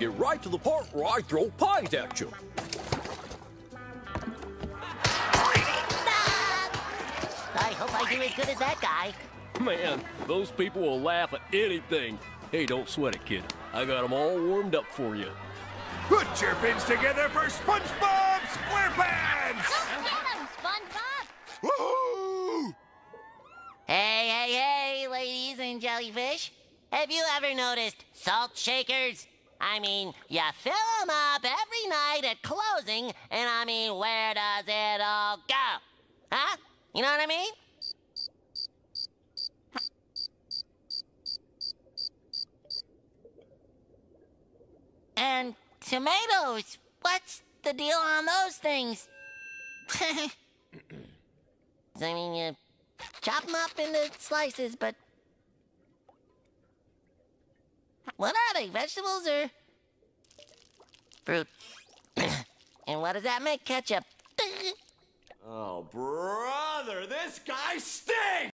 get right to the part where I throw pies at you. I hope I do as good as that guy. Man, those people will laugh at anything. Hey, don't sweat it, kid. I got them all warmed up for you. Put your fins together for SpongeBob SquarePants! Go get him, SpongeBob! Woohoo! Hey, ladies and jellyfish. Have you ever noticed salt shakers? I mean, you fill them up every night at closing, and I mean, where does it all go? Huh? You know what I mean? And tomatoes, what's the deal on those things? I mean, you chop them up into slices, but what are they, vegetables or fruit? And what does that make ketchup? Oh, brother, this guy stinks!